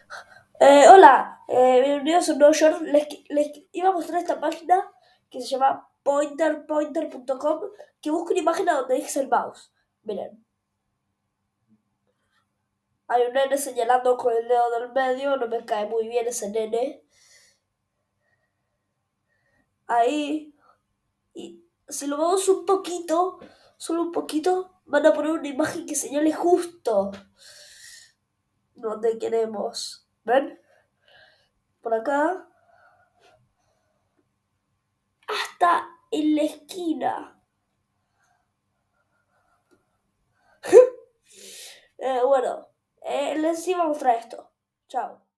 Hola, bienvenidos a un nuevo short. Les iba a mostrar esta página que se llama pointer.com, que busca una imagen a donde dice el mouse. Miren, hay un nene señalando con el dedo del medio, no me cae muy bien ese nene. Ahí, y si lo vemos un poquito, solo un poquito, van a poner una imagen que señale justo donde queremos. ¿Ven? Por acá, hasta en la esquina. Bueno, les iba a mostrar esto. Chao.